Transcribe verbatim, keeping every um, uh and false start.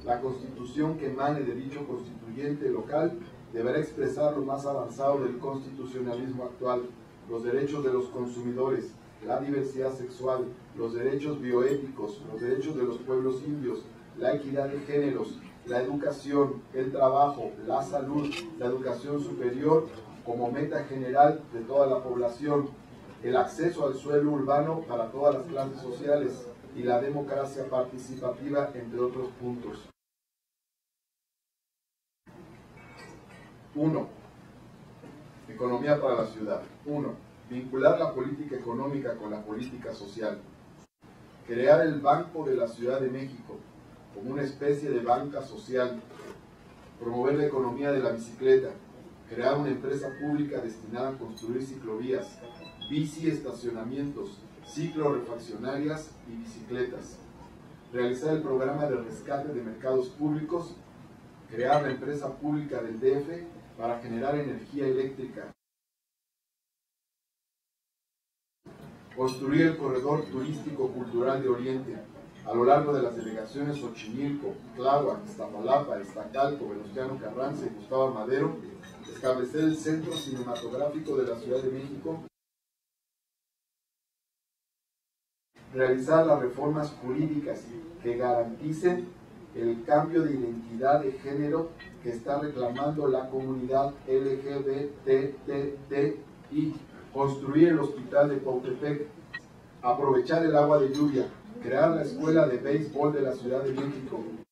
La Constitución que emane de dicho constituyente local deberá expresar lo más avanzado del constitucionalismo actual, los derechos de los consumidores, la diversidad sexual, los derechos bioéticos, los derechos de los pueblos indios, la equidad de géneros, la educación, el trabajo, la salud, la educación superior como meta general de toda la población, el acceso al suelo urbano para todas las clases sociales y la democracia participativa, entre otros puntos. uno. Economía para la ciudad. uno. Vincular la política económica con la política social. Crear el Banco de la Ciudad de México como una especie de banca social. Promover la economía de la bicicleta. Crear una empresa pública destinada a construir ciclovías, bici estacionamientos, ciclorefaccionarias y bicicletas. Realizar el programa de rescate de mercados públicos. Crear la empresa pública del D F para generar energía eléctrica. Construir el corredor turístico cultural de Oriente a lo largo de las delegaciones Xochimilco, Tláhuac, Iztapalapa, Iztacalco, Venustiano Carranza y Gustavo Amadero. Establecer el Centro Cinematográfico de la Ciudad de México. Realizar las reformas jurídicas que garanticen el cambio de identidad de género que está reclamando la comunidad L G B T I. Construir el hospital de Cuautepec. Aprovechar el agua de lluvia. Crear la escuela de béisbol de la Ciudad de México.